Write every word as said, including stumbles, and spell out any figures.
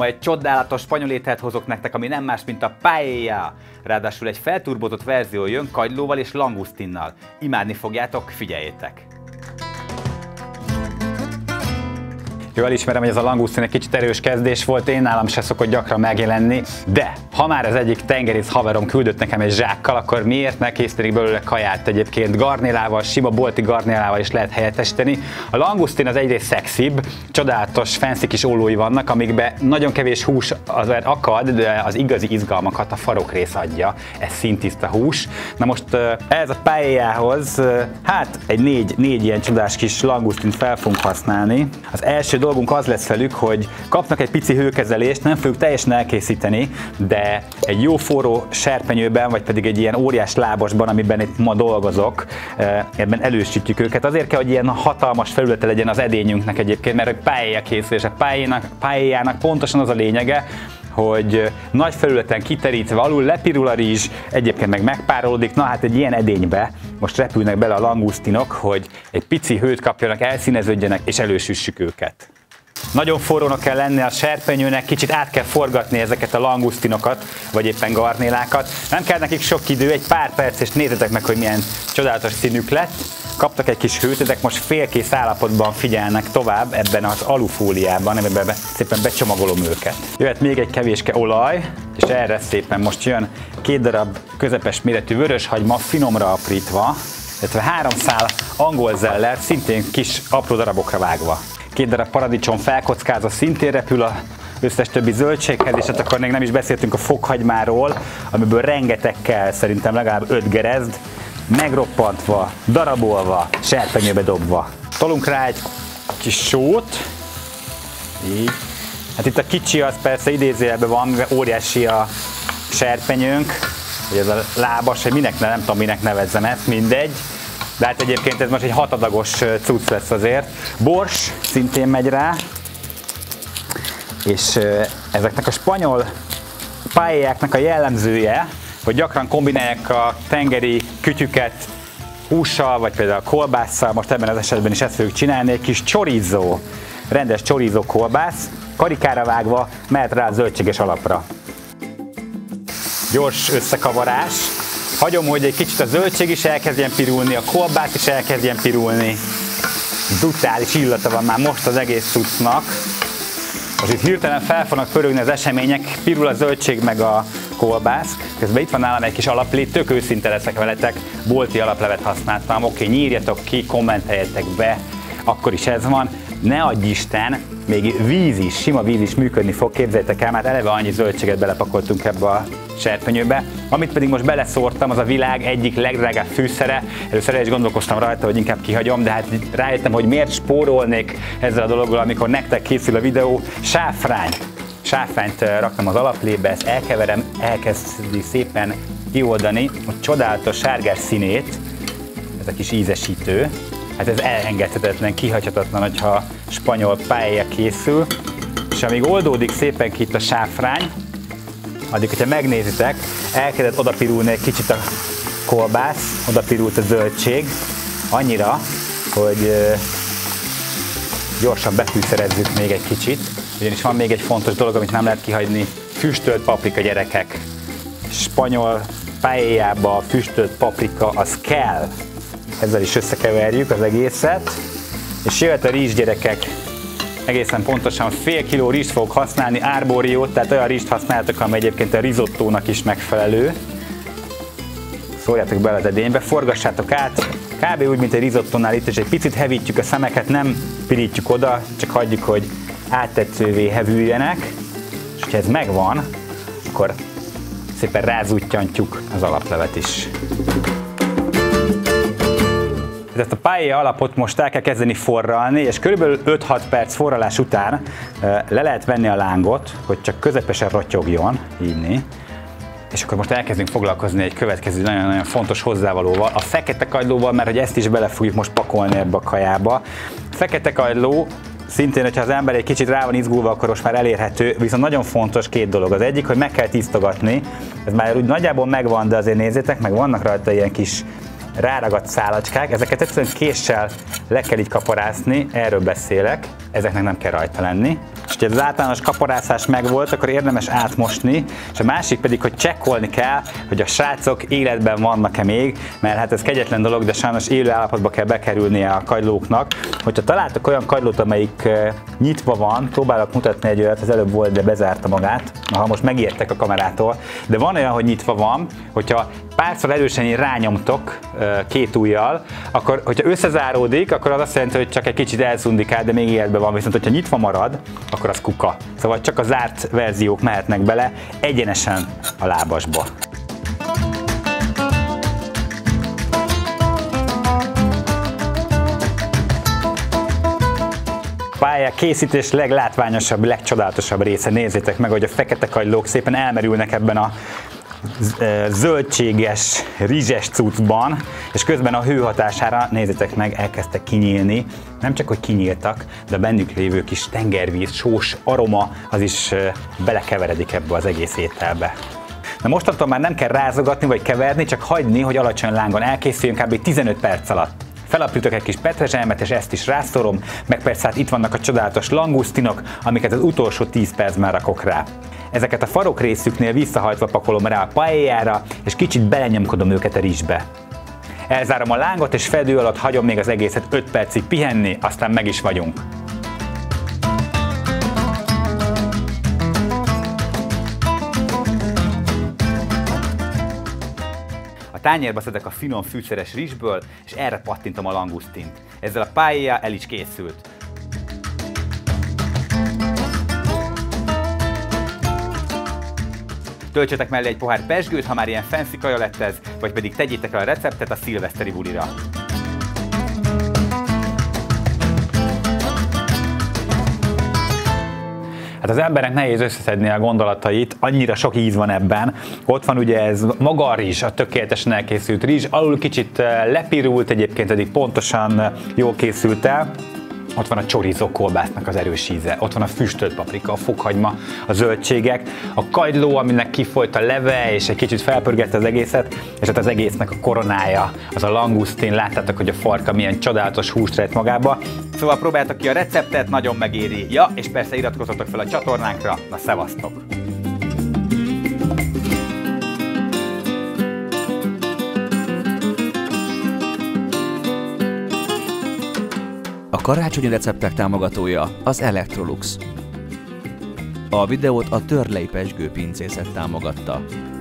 Ma egy csodálatos spanyol ételt hozok nektek, ami nem más, mint a paella. Ráadásul egy felturbózott verzió jön kagylóval és langusztinnal. Imádni fogjátok, figyeljétek! Jól ismerem, hogy ez a langusztin egy kicsit erős kezdés volt, én nálam se szokott gyakran megjelenni, de ha már az egyik tengerész haverom küldött nekem egy zsákkal, akkor miért ne készítenék belőle kaját? Egyébként garnélával, sima bolti garnélával is lehet helyettesíteni. A langusztin az egyrészt szexibb, csodálatos, fancy kis ollói vannak, amikben nagyon kevés hús azért akad, de az igazi izgalmakat a farokrész adja, ez szintiszta hús. Na most ez a paellához, hát egy négy, négy ilyen csodás kis langusztint fel fogunk használni. Az első dolgunk az lesz velük, hogy kapnak egy pici hőkezelést, nem fogjuk teljesen elkészíteni, de egy jó forró serpenyőben, vagy pedig egy ilyen óriás lábasban, amiben itt ma dolgozok, ebben elősítjük őket. Azért kell, hogy ilyen hatalmas felülete legyen az edényünknek egyébként, mert a paella készül, és a paellának pontosan az a lényege, hogy nagy felületen kiterítve, alul lepirul a rizs, egyébként meg megpárolódik. Na hát egy ilyen edénybe most repülnek bele a langusztinok, hogy egy pici hőt kapjanak, elszíneződjenek, és elősüssük őket. Nagyon forrónak kell lenni a serpenyőnek, kicsit át kell forgatni ezeket a langusztinokat, vagy éppen garnélákat. Nem kell nekik sok idő, egy pár perc, és nézzetek meg, hogy milyen csodálatos színük lett. Kaptak egy kis hőt, ezek most félkész állapotban figyelnek tovább ebben az alufóliában, amiben be, szépen becsomagolom őket. Jöhet még egy kevéske olaj, és erre szépen most jön két darab közepes méretű vöröshagyma finomra aprítva, illetve három szál angol zeller, szintén kis apró darabokra vágva. Két darab paradicsom felkockázva, szintén repül a összes többi zöldséghez, és hát akkor még nem is beszéltünk a fokhagymáról, amiből rengeteg kell, szerintem legalább öt gerezd, megroppantva, darabolva, serpenyőbe dobva. Tolunk rá egy kis sót, így. Hát itt a kicsi az persze idézőjelben van, óriási a serpenyőnk, hogy ez a lábas, hogy minek, nem tudom minek nevezzem ezt, mindegy. De hát egyébként ez most egy hatadagos cucc lesz azért. Bors szintén megy rá, és ezeknek a spanyol paelláknak a jellemzője, hogy gyakran kombinálják a tengeri kütyüket hússal, vagy például kolbásszal, most ebben az esetben is ezt fogjuk csinálni, egy kis chorizo, rendes chorizo kolbász, karikára vágva, mehet rá a zöldséges alapra. Gyors összekavarás, hagyom, hogy egy kicsit a zöldség is elkezdjen pirulni, a kolbász is elkezdjen pirulni, brutális illata van már most az egész cuccnak. Most itt hirtelen fel fognak pörögni az események, pirul a zöldség meg a kolbász. Közben itt van nálam egy kis alaplé, tök őszinte leszek veletek, bolti alaplevet használtam, oké, nyírjatok ki, kommenteljetek be, akkor is ez van. Ne adj Isten, még víz is, sima víz is működni fog, képzeljétek el, mert eleve annyi zöldséget belepakoltunk ebbe a serpenyőbe. Amit pedig most beleszórtam, az a világ egyik legdrágább fűszere. Először el is gondolkoztam rajta, hogy inkább kihagyom, de hát rájöttem, hogy miért spórolnék ezzel a dologgal, amikor nektek készül a videó. Sáfrány. Sáfrányt raktam az alaplébe, ezt elkeverem, elkezdi szépen kioldani a csodálatos sárgás színét, ez a kis ízesítő. Hát ez elengedhetetlen, kihagyhatatlan, hogyha spanyol paella készül. És amíg oldódik szépen ki itt a sáfrány, addig, hogyha megnézitek, elkezdett odapirulni egy kicsit a kolbász, odapirult a zöldség, annyira, hogy gyorsan befűszerezzük még egy kicsit. Ugyanis van még egy fontos dolog, amit nem lehet kihagyni, füstölt paprika, gyerekek. Spanyol paellába a füstölt paprika az kell. Ezzel is összekeverjük az egészet, és jöhet a rizs, gyerekek. Egészen pontosan fél kiló rizst fogok használni, arbóriót, tehát olyan rizst használtok, ami egyébként a risottónak is megfelelő. Szórjátok bele az edénybe, forgassátok át, kb. Úgy, mint egy risottónál itt, és egy picit hevítjük a szemeket, nem pirítjuk oda, csak hagyjuk, hogy áttetszővé hevüljenek. És ha ez megvan, akkor szépen rázúttyantjuk az alaplevet is. Ezt a paella alapot most el kell kezdeni forralni, és körülbelül öt-hat perc forralás után le lehet venni a lángot, hogy csak közepesen rotyogjon, így. És akkor most elkezdünk foglalkozni egy következő nagyon-nagyon fontos hozzávalóval, a fekete kagylóval, mert hogy ezt is bele fogjuk most pakolni ebbe a kajába. A fekete kagyló szintén, hogyha az ember egy kicsit rá van izgulva, akkor most már elérhető, viszont nagyon fontos két dolog. Az egyik, hogy meg kell tisztogatni, ez már úgy nagyjából megvan, de azért nézzétek meg, vannak rajta ilyen kis ráragadt szálacskák, ezeket egyszerűen késsel le kell így kaparászni, erről beszélek, ezeknek nem kell rajta lenni. És ha az általános kaparászás megvolt, akkor érdemes átmosni, és a másik pedig, hogy csekkolni kell, hogy a srácok életben vannak-e még, mert hát ez kegyetlen dolog, de sajnos élő állapotba kell bekerülnie a kagylóknak. Hogyha találtak olyan kagylót, amelyik nyitva van, próbálok mutatni egy olyat, az előbb volt, de bezárta magát, ha most megijedtek a kamerától, de van olyan, hogy nyitva van, hogyha párszor erősen rányomtok két ujjal, akkor hogyha összezáródik, akkor az azt jelenti, hogy csak egy kicsit elszundikál, de még életben van, viszont hogyha nyitva marad, akkor az kuka. Szóval csak a zárt verziók mehetnek bele egyenesen a lábasba. Pályák készítés leglátványosabb, legcsodálatosabb része. Nézzétek meg, hogy a fekete kagylók szépen elmerülnek ebben a zöldséges, rizses cuccban, és közben a hő hatására, nézzétek meg, elkezdtek kinyílni. Nem csak, hogy kinyíltak, de a bennük lévő kis tengervíz, sós aroma, az is belekeveredik ebbe az egész ételbe. Na mostantól már nem kell rázogatni vagy keverni, csak hagyni, hogy alacsony lángon elkészüljön kb. tizenöt perc alatt. Felaprítok egy kis petrezselmet, és ezt is rászorom, meg persze hát itt vannak a csodálatos langusztinok, amiket az utolsó tíz percben rakok rá. Ezeket a farok részüknél visszahajtva pakolom rá a paellára, és kicsit belenyomkodom őket a rizsbe. Elzárom a lángot, és fedő alatt hagyom még az egészet öt percig pihenni, aztán meg is vagyunk. A tányérba szedek a finom fűszeres rizsből, és erre pattintom a langusztint. Ezzel a paella el is készült. Töltsetek mellé egy pohár pezsgőt, ha már ilyen fancy kaja lett ez, vagy pedig tegyétek el a receptet a szilveszteri bulira. Hát az embernek nehéz összeszedni a gondolatait, annyira sok íz van ebben. Ott van ugye ez maga a rizs, a tökéletesen elkészült rizs, alul kicsit lepirult, egyébként pedig pontosan jól készült el. Ott van a chorizo kolbásznak az erős íze, ott van a füstölt paprika, a fokhagyma, a zöldségek, a kagyló, aminek kifolyt a leve, és egy kicsit felpörgette az egészet, és hát az egésznek a koronája, az a langusztin, láttátok, hogy a farka milyen csodálatos húst rejt magába. Szóval próbáljátok ki a receptet, nagyon megéri. Ja, és persze iratkozzatok fel a csatornánkra, na szevasztok! A karácsonyi receptek támogatója az Electrolux. A videót a Törley Pezsgő pincészet támogatta.